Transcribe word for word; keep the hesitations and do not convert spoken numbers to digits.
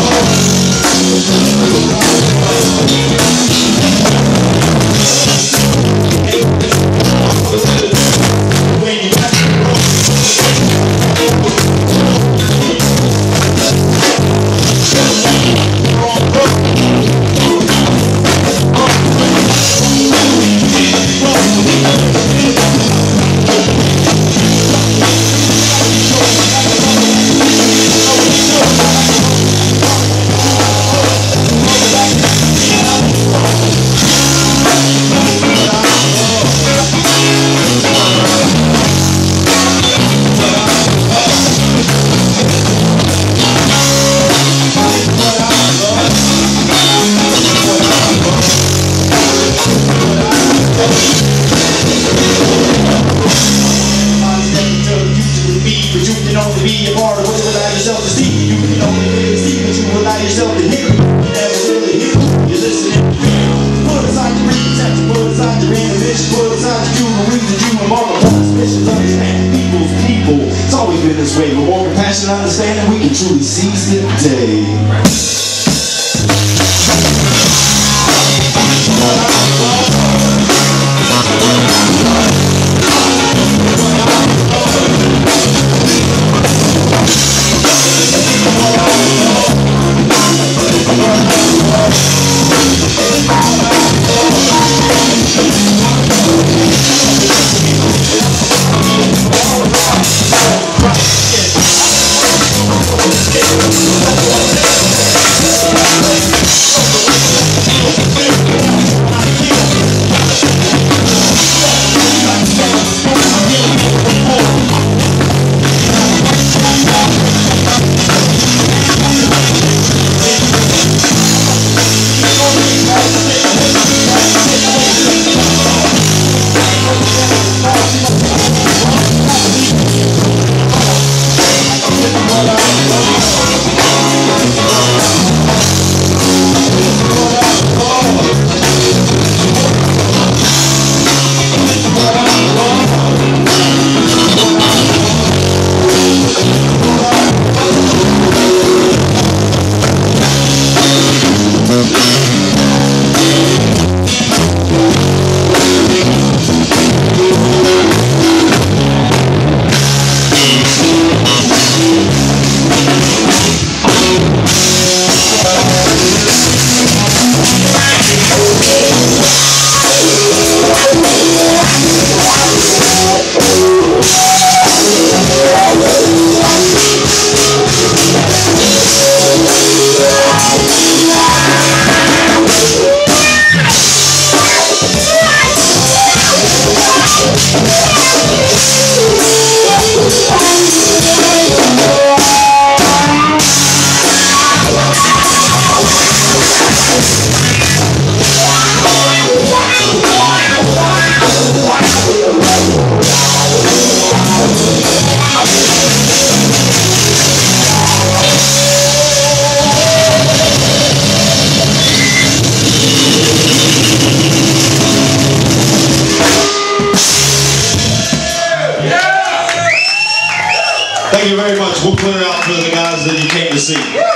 Be a part of what you allow yourself to see. You can only really see what you allow yourself to hear. You never really hear. You're listening. Put aside your preconception, put aside your inhibition, put aside your human reason, you embark upon suspicions. Understand people's people. It's always been this way. With more compassion and understanding, we can truly seize the day. Thank you very much. We'll clear out for the guys that you came to see.